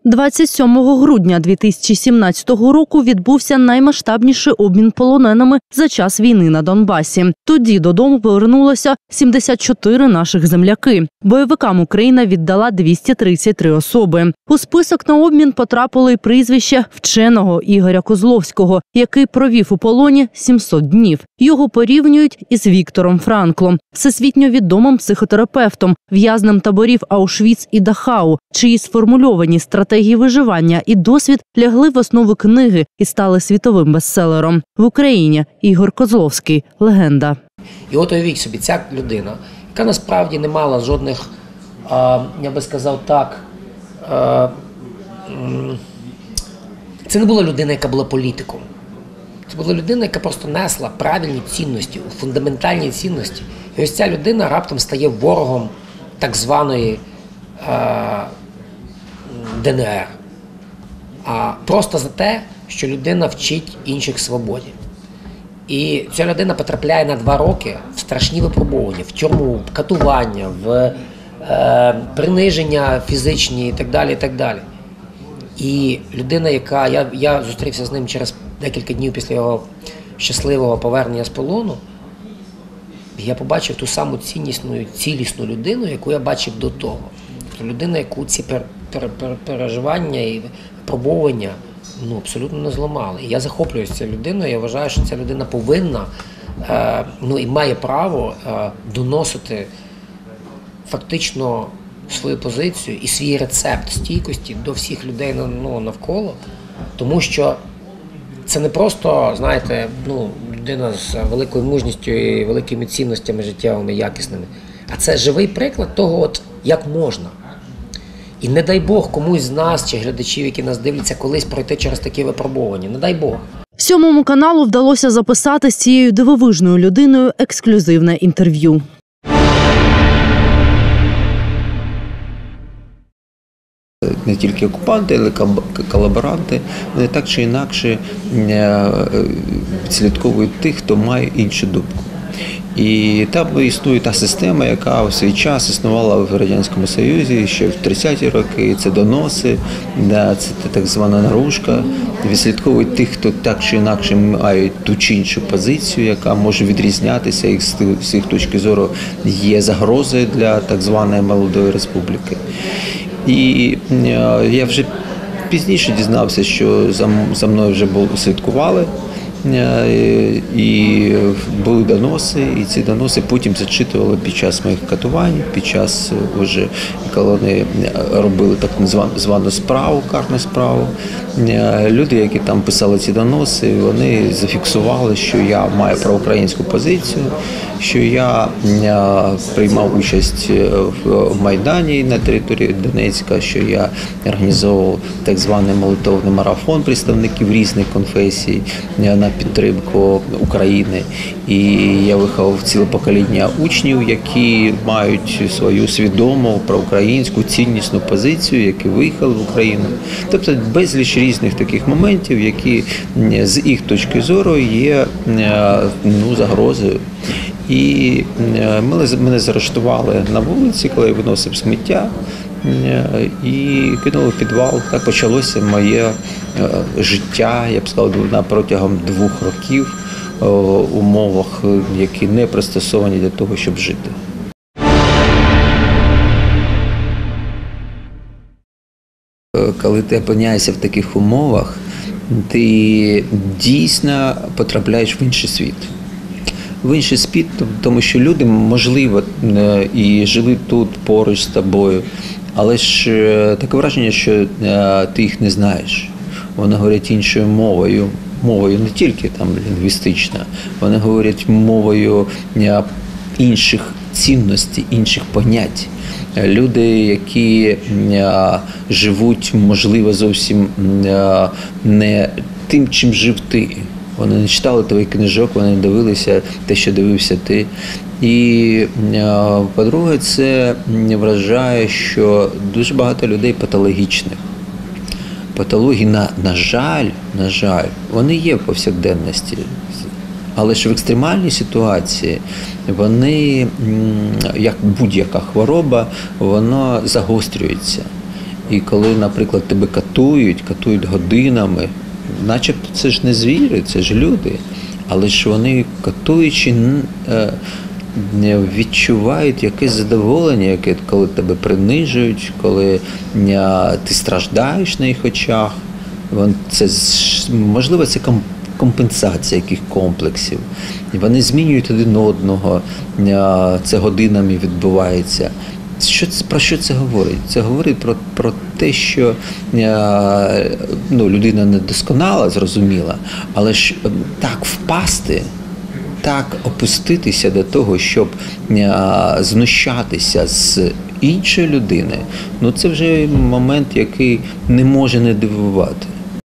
27 грудня 2017 року відбувся наймасштабніший обмін полоненими за час війни на Донбасі. Тоді додому повернулося 74 наших земляки. Бойовикам Україна віддала 233 особи. У список на обмін потрапило й прізвище вченого Ігоря Козловського, який провів у полоні 700 днів. Його порівнюють із Віктором Франклом, всесвітньо відомим психотерапевтом, в'язнем таборів Аушвіц і Дахау, чиї сформульовані стратегії виживання і досвід лягли в основу книги і стали світовим бестселером. В Україні Ігор Козловський – легенда. І от уявіть собі, ця людина, яка насправді не мала жодних, я би сказав так, це не була людина, яка була політиком. Це була людина, яка просто несла правильні цінності, фундаментальні цінності. І ось ця людина раптом стає ворогом так званої ДНР. Просто за те, що людина вчить інших свободі. І ця людина потрапляє на 2 роки в страшні випробування, в тюрму, в катування, в приниження фізичні і так далі, і так далі. І людина, яка, я зустрівся з ним через декілька днів після його щасливого повернення з полону, і я побачив ту саму цілісну людину, яку я бачив до того. Тобто людина, яку ці переживання і випробування абсолютно не зламали. І я захоплююся цією людиною, я вважаю, що ця людина повинна і має право доносити фактично свою позицію і свій рецепт стійкості до всіх людей навколо, тому що це не просто, знаєте, людина з великою мужністю і великими цінностями життєвими, якісними, а це живий приклад того, як можна. І не дай Бог комусь з нас чи глядачів, які нас дивляться, колись пройти через такі випробування. Не дай Бог. 7 каналу вдалося записати з цією дивовижною людиною ексклюзивне інтерв'ю. Не тільки окупанти, але й колаборанти, вони так чи інакше відслідковують тих, хто має іншу думку. І там існує та система, яка в свій час існувала в Радянському Союзі ще в 30-ті роки. Це доноси, це так звана наружка. Відслідковують тих, хто так чи інакше мають ту чи іншу позицію, яка може відрізнятися, і з їх точки зору є загрозою для так званої молодої республіки. І я вже пізніше дізнався, що за мною вже слідкували, і були доноси, і ці доноси потім зачитували під час моїх катувань, під час вже, коли вони робили так звану справу, карну справу. Люди, які там писали ці доноси, вони зафіксували, що я маю проукраїнську позицію, що я приймав участь в Майдані на території Донецька, що я організовував так званий молитовний марафон представників різних конфесій на підтримку України. І я виховав ціле покоління учнів, які мають свою свідому проукраїнську ціннісну позицію, які виїхали в Україну. Тобто безліч різних таких моментів, які з їх точки зору є загрозою. І мене заарештували на вулиці, коли я виносив сміття, і кинули в підвал. Так почалося моє життя, я б сказав, протягом 2 років в умовах, які не пристосовані для того, щоб жити. Коли ти опиняєшся в таких умовах, ти дійсно потрапляєш в інший світ. В інший світ, тому що люди, можливо, і жили тут поруч з тобою, але ж таке враження, що ти їх не знаєш. Вони говорять іншою мовою не тільки там лінгвістично, вони говорять мовою інших цінностей, інших понять. Люди, які живуть, можливо, зовсім не тим, чим жив ти. Вони не читали твоїх книжок, вони не дивилися те, що дивився ти. І, по-друге, це вражає, що дуже багато людей патологічних. Патології, на жаль, вони є в повсякденності. Але ж в екстремальній ситуації вони, як будь-яка хвороба, вона загострюється. І коли, наприклад, тебе катують годинами, начебто це ж не звірі, це ж люди, але ж вони, катуючи, відчувають якесь задоволення, коли тебе принижують, коли ти страждаєш на їх очах. Це, можливо, це компенсація яких комплексів. І вони змінюють один одного, це годинами відбувається. Про що це говорить? Це говорить про те, що людина недосконала, зрозуміла, але ж так впасти, так опуститися до того, щоб знущатися з іншої людини, це вже момент, який не може не дивувати.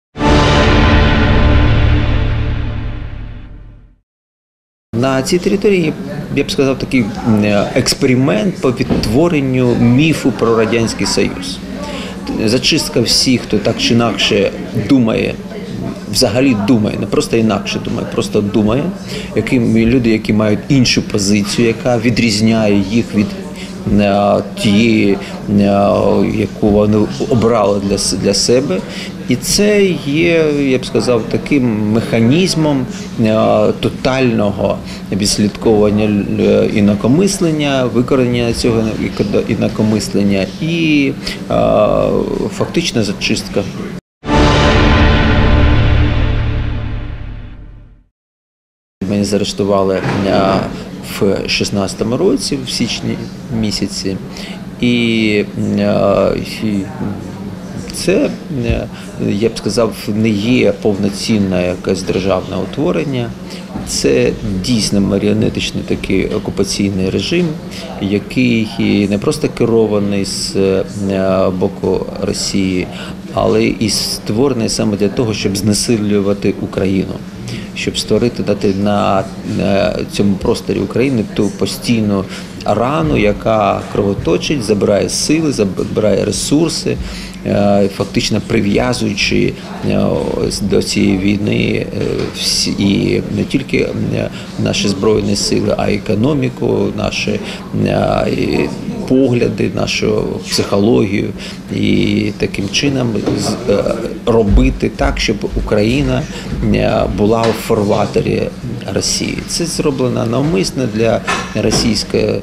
На цій території, я б сказав, такий експеримент по відтворенню міфу про Радянський Союз. Зачистка всіх, хто так чи інакше думає, взагалі думає, не просто інакше думає, просто думає, люди, які мають іншу позицію, яка відрізняє їх від тієї, яку вони обрали для себе. І це є, я б сказав, таким механізмом тотального відслідковування інакомислення, викорення цього інакомислення і фактична зачистка. Мене заарештували в 16-му році, в січні місяці, і це, я б сказав, не є повноцінне якесь державне утворення. Це дійсно маріонетичний такий окупаційний режим, який не просто керований з боку Росії, але і створений саме для того, щоб знесилювати Україну. Щоб дати на цьому просторі України ту постійну рану, яка кровоточить, забирає сили, забирає ресурси, фактично прив'язуючи до цієї війни і не тільки наші Збройні сили, а й економіку, наші погляди, нашу психологію, і таким чином робити так, щоб Україна була у фарватері Росії. Це зроблено навмисно для Російської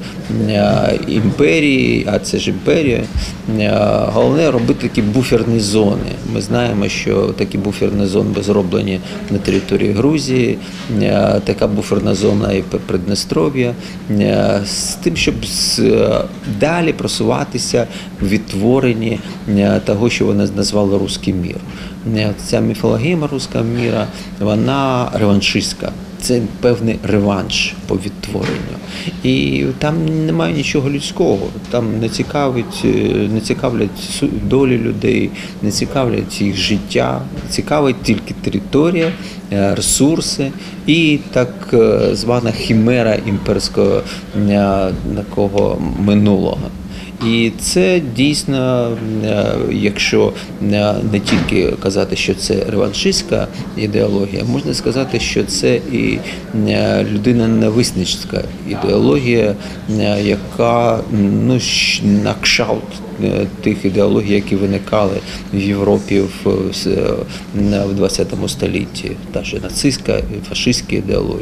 імперії, а це ж імперія. Головне робити такі буферні зони. Ми знаємо, що такі буферні зони зроблені на території Грузії, така буферна зона і Придністров'я, з тим, щоб далі просуватися в відтворенні того, що вони назвали «Руський мір». Ця міфологема «Руського міра», вона реваншистська. Це певний реванш по відтворенню. І там немає нічого людського, там не цікавлять долі людей, не цікавлять їх життя, цікавить тільки територія, ресурси і так звана хімера імперського такого минулого. І це дійсно, якщо не тільки казати, що це реваншистська ідеологія, можна сказати, що це і людиноненависницька ідеологія, яка на кшталт тих ідеологій, які виникали в Європі в ХХ столітті, та ж нацистська, фашистська ідеологія.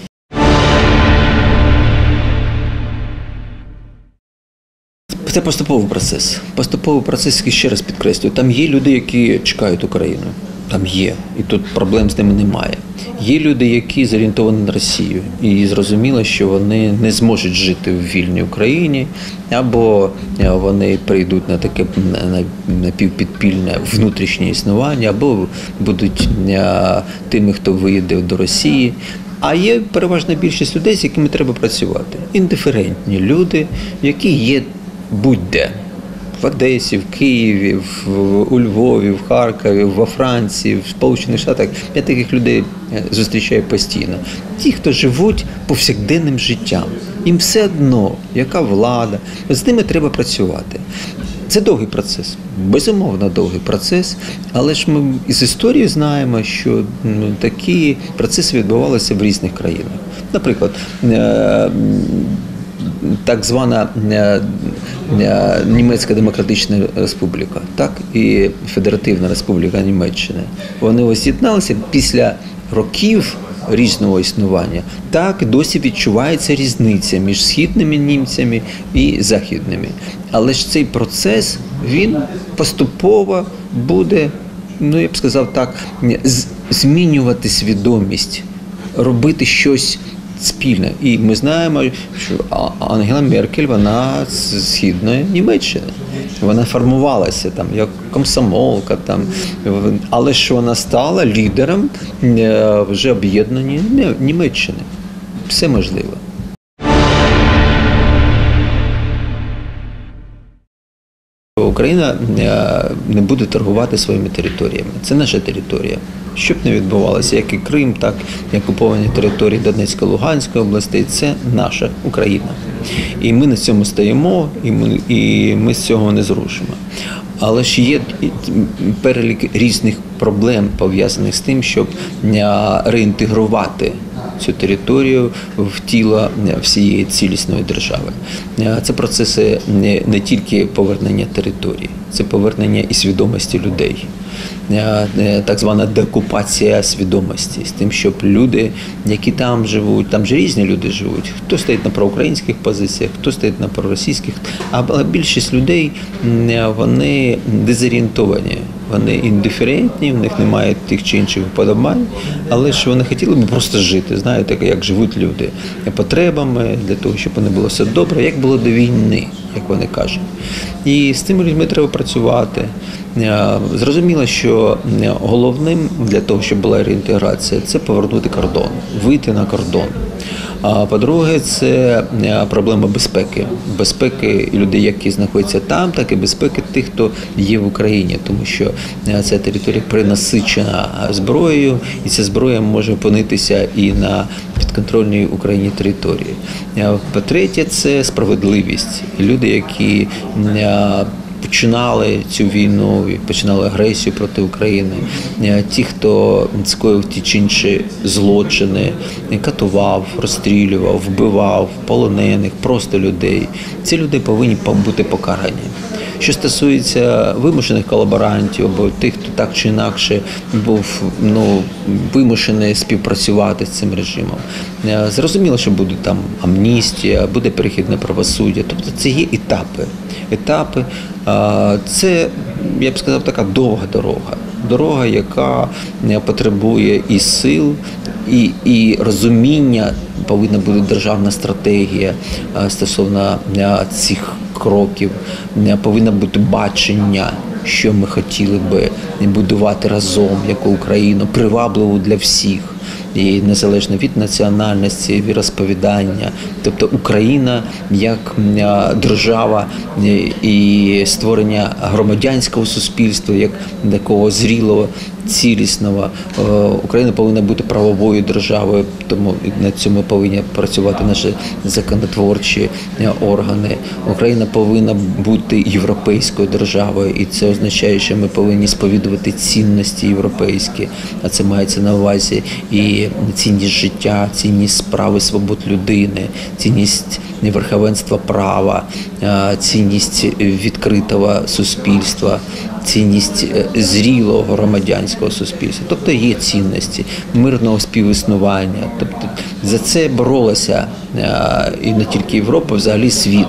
Це поступовий процес. Поступовий процес, який, ще раз підкреслюю, там є люди, які чекають Україну. Там є. І тут проблем з ними немає. Є люди, які зорієнтовані на Росію. І зрозуміло, що вони не зможуть жити в вільній Україні, або вони прийдуть на таке напівпідпільне внутрішнє існування, або будуть тими, хто виїде до Росії. А є переважна більшість людей, з якими треба працювати. Індиферентні люди, які є будь-де. В Одесі, в Києві, у Львові, в Харкові, во Франції, в Сполучених Штатах. Я таких людей зустрічаю постійно. Ті, хто живуть повсякденним життям. Їм все одно, яка влада. З ними треба працювати. Це довгий процес, безумовно довгий процес, але ж ми із історії знаємо, що такі процеси відбувалися в різних країнах. Наприклад, так звана Німецька Демократична Республіка, так і Федеративна Республіка Німеччини. Вони ось з'єдналися після років різного існування. Так, досі відчувається різниця між східними німцями і західними. Але ж цей процес, він поступово буде, я б сказав так, змінювати свідомість, робити щось спільне. І ми знаємо, що Ангела Меркель, вона з східної Німеччини. Вона формувалася там як комсомолка, але ж вона стала лідером вже об'єднаної Німеччини. Все можливо. Україна не буде торгувати своїми територіями. Це наша територія. Що б не відбувалося, як і Крим, так і окуповані території Донецької, Луганської областей – це наша Україна. І ми на цьому стоїмо, і ми з цього не зрушимо. Але ж є перелік різних проблем, пов'язаних з тим, щоб реінтегрувати цю територію в тіло всієї цілісної держави. Це процеси не тільки повернення території, це повернення і свідомості людей. Так звана деокупація свідомості, з тим, щоб люди, які там живуть, там же різні люди живуть, хто стоїть на проукраїнських позиціях, хто стоїть на проросійських, але більшість людей, вони дезорієнтовані, вони індиферентні, в них немає тих чи інших вподобань, але ж вони хотіли б просто жити, знаєте, як живуть люди, потребами, для того, щоб вони було все добре, як було до війни, як вони кажуть. І з цими людьми треба працювати. Зрозуміло, що головним для того, щоб була реінтеграція, це повернути кордон, вийти на кордон. А по-друге, це проблема безпеки. Безпеки людей, які знаходяться там, так і безпеки тих, хто є в Україні. Тому що ця територія принасичена зброєю, і ця зброя може опинитися і на підконтрольній Україні території. По-третє, це справедливість. Люди, які починали цю війну, починали агресію проти України. Ті, хто скоїв ті чи інші злочини, катував, розстрілював, вбивав полонених, просто людей. Ці люди повинні бути покарані. Що стосується вимушених колаборантів або тих, хто так чи інакше був вимушений співпрацювати з цим режимом, зрозуміло, що буде там амністія, буде перехідне правосуддя. Тобто це є етапи. Це, я б сказав, така довга дорога. Дорога, яка потребує і сил, і розуміння, повинна бути державна стратегія стосовно цих кроків, повинно бути бачення, що ми хотіли би будувати разом, яку Україну, привабливу для всіх. І незалежно від національності, віросповідання. Тобто Україна як держава і створення громадянського суспільства, як такого зрілого, цілісного. Україна повинна бути правовою державою, тому над цьому повинні працювати наші законотворчі органи. Україна повинна бути європейською державою, і це означає, що ми повинні сповідувати цінності європейські, а це мається на увазі і цінність життя, цінність прав і свобод людини, цінність верховенства права, цінність відкритого суспільства, цінність зрілого громадянського суспільства. Тобто є цінності мирного співіснування. Тобто за це боролася і не тільки Європа, взагалі світ.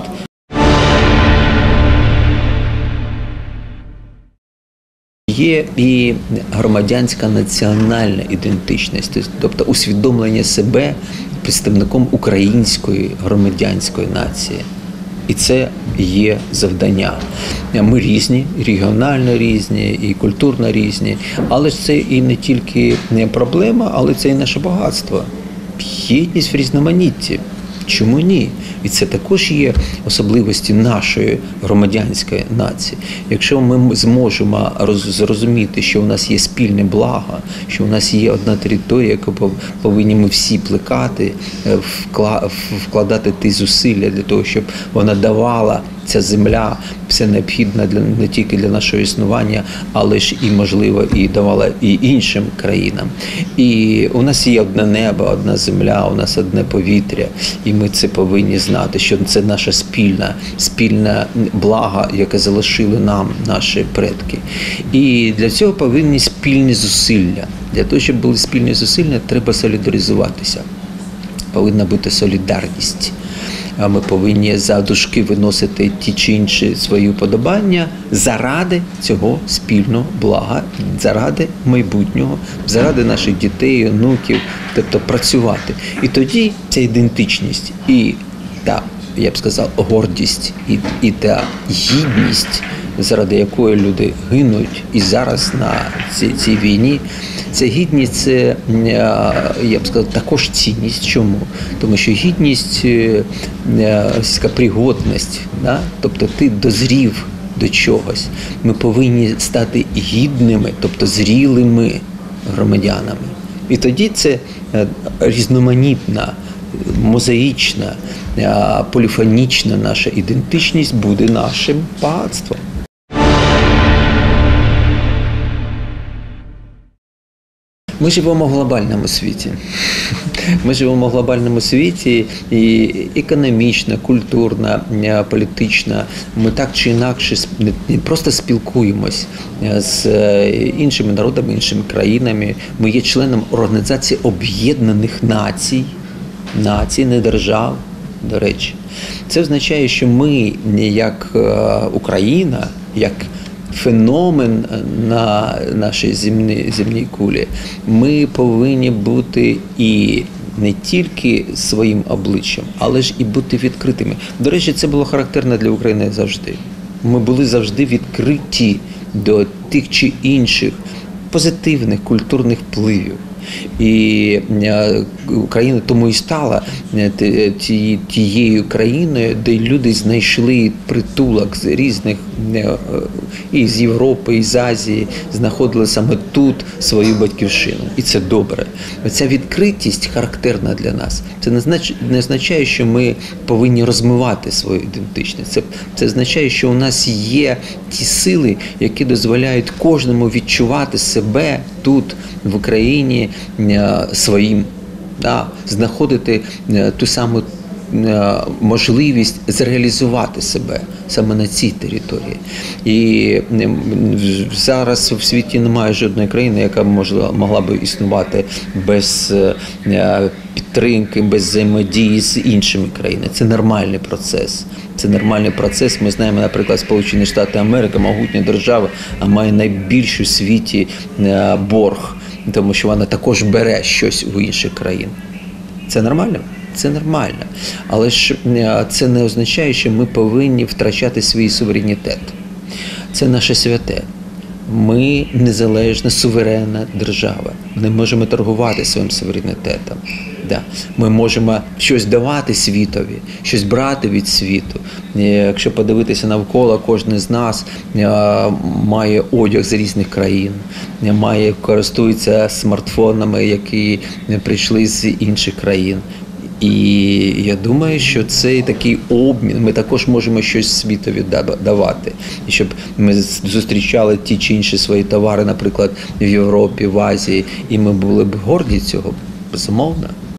Є і громадянська національна ідентичність, тобто усвідомлення себе представником української громадянської нації. І це є завдання. Ми різні, регіонально різні, і культурно різні, але ж це і не тільки проблема, але це і наше багатство. Єдність в різноманітті. Чому ні? І це також є особливості нашої громадянської нації. Якщо ми зможемо зрозуміти, що у нас є спільне благо, що у нас є одна територія, яку повинні ми всі плекати, вкладати ті зусилля для того, щоб вона давала ця земля все необхідна не тільки для нашого існування, але ж і, можливо, і давала і іншим країнам. І у нас є одне небо, одна земля, у нас одне повітря, і ми це повинні знати, що це наша спільна благо, яке залишили нам наші предки. І для цього повинні спільні зусилля. Для того, щоб були спільні зусилля, треба солідаризуватися. Повинна бути солідарність. Ми повинні за дужки виносити ті чи інші свої уподобання заради цього спільного блага, заради майбутнього, заради наших дітей, онуків, тобто працювати. І тоді ця ідентичність і та, я б сказав, гордість і та гідність, заради якої люди гинуть і зараз на цій війні, ця гідність – це, я б сказав, також цінність. Чому? Тому що гідність – пригодність, да? Тобто ти дозрів до чогось. Ми повинні стати гідними, тобто зрілими громадянами. І тоді це різноманітна, мозаїчна, поліфонічна наша ідентичність буде нашим багатством. Ми живемо в глобальному світі. Ми живемо в глобальному світі і економічно, культурно, політично. Ми так чи інакше не просто спілкуємось з іншими народами, іншими країнами. Ми є членом Організації Об'єднаних Націй, не держав, до речі. Це означає, що ми, як Україна, як феномен на нашій земній кулі, ми повинні бути і не тільки своїм обличчям, але ж і бути відкритими. До речі, це було характерно для України завжди. Ми були завжди відкриті до тих чи інших позитивних культурних впливів. І Україна тому і стала тією країною, де люди знайшли притулок з різних, і з Європи, і з Азії, знаходили саме тут свою батьківщину. І це добре. Ця відкритість характерна для нас. Це не означає, що ми повинні розмивати свою ідентичність. Це означає, що у нас є ті сили, які дозволяють кожному відчувати себе тут, в Україні, своїм, да, знаходити ту саму можливість зреалізувати себе саме на цій території. І зараз в світі немає жодної країни, яка могла б існувати без підтримки, без взаємодії з іншими країнами. Це нормальний процес. Це нормальний процес. Ми знаємо, наприклад, Сполучені Штати Америки, могутня держава, а має найбільший у світі борг, тому що вона також бере щось у інших країн. Це нормально? Це нормально. Але ж це не означає, що ми повинні втрачати свій суверенітет. Це наше святе. Ми незалежна, суверенна держава. Ми не можемо торгувати своїм суверенітетом. Да. Ми можемо щось давати світові, щось брати від світу. Якщо подивитися навколо, кожен з нас має одяг з різних країн, користується смартфонами, які прийшли з інших країн. І я думаю, що цей такий обмін, ми також можемо щось світові давати. І щоб ми зустрічали ті чи інші свої товари, наприклад, в Європі, в Азії, і ми були б горді цього, безумовно.